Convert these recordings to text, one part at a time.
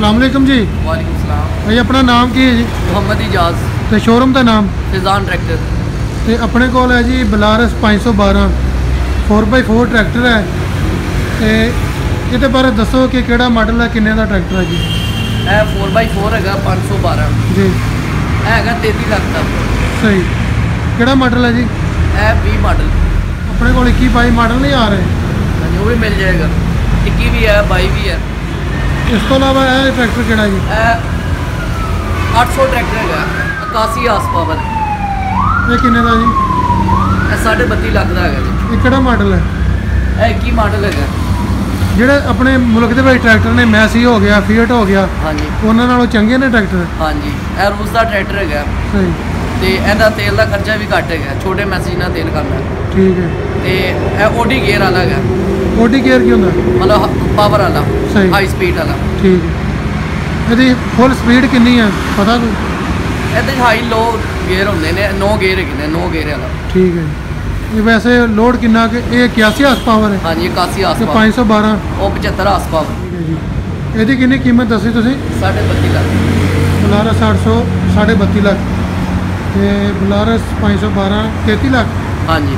अस्सलाम वालेकुम जी। वालेकुम सलाम। भाई अपना नाम की है जी? मोहम्मद इजाज। तो शोरूम का नाम? फिजान ट्रैक्टर। तो अपने को है जी बलारस 512 4x4 ट्रैक्टर है। तो ये बारे दसो कि केड़ा मॉडल है, किन्ने का ट्रैक्टर है जी? है 4x4 है 512 जी। है 33 लाख का। सही। केड़ा मॉडल है जी? है 20 मॉडल। अपने को 21-22 मॉडल नहीं आ रहे? हाँ जी, वो भी मिल जाएगा। 21 भी है 22 भी है। इस तो अलावा है ट्रैक्टर केड़ा जी? 800 ट्रैक्टर है 81 हार्स पावर। ये किन्ने का जी? 32.5 लाख का है जी। ये केड़ा मॉडल है? 21 मॉडल है। ਜਿਹੜੇ ਆਪਣੇ ਮੁਲਕ ਦੇ ਵਿੱਚ ਟਰੈਕਟਰ ਨੇ ਮੈਸੀ ਹੋ ਗਿਆ, ਫੀਟ ਹੋ ਗਿਆ, हाँ जी ਉਹਨਾਂ ਨਾਲੋਂ ਚੰਗੇ ਨੇ ਟਰੈਕਟਰ? हाँ जी। ਇਹ ਰੂਸ ਦਾ ਟਰੈਕਟਰ ਹੈ ਸਹੀ। ਤੇ ਇਹਦਾ ਤੇਲ ਦਾ ਖਰਚਾ ਵੀ ਘੱਟ ਹੈ, ਛੋਟੇ ਮੈਸੇਜ ਨਾਲ ਤੇਲ ਕਰਦਾ। ਠੀਕ ਹੈ। ਤੇ ਇਹ ਓਡੀ ਗੇਅਰ ਵਾਲਾ ਹੈ, ਓਡੀ ਗੇਅਰ ਕੀ ਹੁੰਦਾ? ਮਤਲਬ ਪਾਵਰ ਵਾਲਾ, ਸਹੀ। ਹਾਈ ਸਪੀਡ ਵਾਲਾ। ਠੀਕ ਹੈ। ਇਹਦੀ ਫੁੱਲ ਸਪੀਡ ਕਿੰਨੀ ਹੈ ਪਤਾ ਕੋਈ? ਇਹਦੇ 'ਚ ਹਾਈ ਲੋ ਗੇਅਰ ਹੁੰਦੇ ਨੇ, 9 ਗੇਅਰ ਹੈਗੇ ਨੇ, 9 ਗੇਅਰ ਵਾਲਾ। ਠੀਕ ਹੈ। ਇਹ ਵੈਸੇ ਲੋਡ ਕਿੰਨਾ ਕਿ ਇਹ 81 ਹਾਰਸ ਪਾਵਰ ਹੈ? ਹਾਂਜੀ 81 ਹਾਰਸ ਤੇ ਪਾਵਰ। 512 ਉਹ 75 ਹਾਰਸ ਪਾਵਰ। ਠੀਕ ਹੈ ਜੀ। ਇਹਦੀ ਕਿੰਨੀ ਕੀਮਤ ਦੱਸੀ ਤੁਸੀਂ? 32.5 ਲੱਖ। ਬਲਾਰਸ 800 32.5 ਲੱਖ ਤੇ ਬਲਾਰਸ 512 33 ਲੱਖ। ਹਾਂਜੀ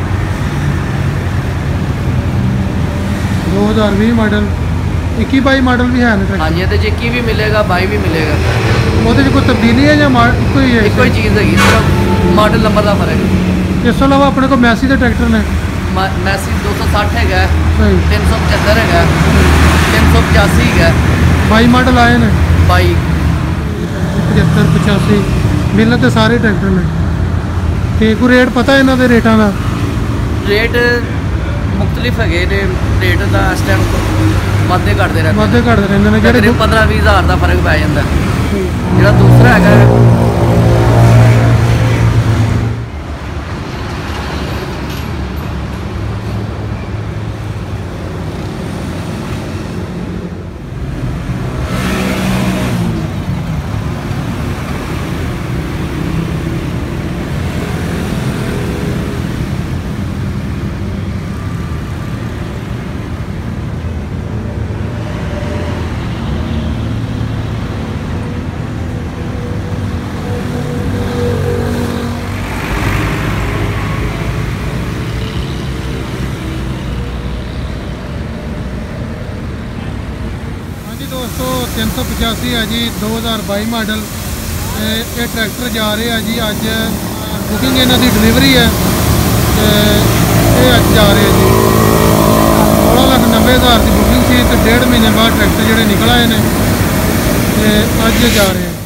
2020 ਮਾਡਲ 21-22 ਮਾਡਲ ਵੀ ਹੈ ਨਾ ਟਰੈਕਟਰ? ਹਾਂਜੀ ਇਹਦੇ 'ਚ 21 ਵੀ ਮਿਲੇਗਾ, 22 ਵੀ ਮਿਲੇਗਾ। ਉਹਦੇ 'ਚ ਕੋਈ ਤਬਦੀਲੀ ਹੈ ਜਾਂ ਇੱਕੋ ਹੀ ਹੈ? ਇੱਕੋ ਹੀ ਚੀਜ਼ ਹੈਗੀ, ਸਿਰਫ ਮਾਡਲ ਨੰਬਰ ਦਾ ਫਰਕ ਹੈ। ਇਸ ਤੋਂ ਇਲਾਵਾ ਆਪਣੇ ਕੋਲ ਮੈਸੀ ਦੇ ਟਰੈਕਟਰ ਨੇ? ਮੈਸੀ 260 ਹੈਗਾ, ਸਹੀ। 375 ਹੈਗਾ, 385 ਹੈਗਾ। 22 ਮਾਡਲ ਆਏ ਨੇ? 22 75 85 ਮਿਲਣ ਤੇ ਸਾਰੇ ਟਰੈਕਟਰ ਨੇ। ਤੇ ਕੋਈ ਰੇਟ ਪਤਾ ਇਹਨਾਂ ਦੇ ਰੇਟਾਂ ਦਾ? ਰੇਟ ਮੁxtਲਿਫ ਹੈਗੇ ਨੇ, ਰੇਟ ਦਾ ਇਸ ਟਾਈਮ ਵਾਧੇ ਘਟਦੇ ਰਹਿੰਦੇ ਵਾਧੇ ਘਟਦੇ ਰਹਿੰਦੇ ਨੇ। ਜਿਹੜੇ 15-20 ਹਜ਼ਾਰ ਦਾ ਫਰਕ ਪੈ ਜਾਂਦਾ। ਜਿਹੜਾ ਦੂਸਰਾ ਹੈਗਾ दोस्तों 385 है जी 2022 मॉडल। ये ट्रैक्टर जा रहे हैं जी, अज बुकिंग इन्हों की डिलीवरी है। ये अज जा रहे हैं जी 16,90,000 की बुकिंग सी। तो 1.5 महीने बाद ट्रैक्टर जोड़े निकल आए हैं, अज जा रहे हैं।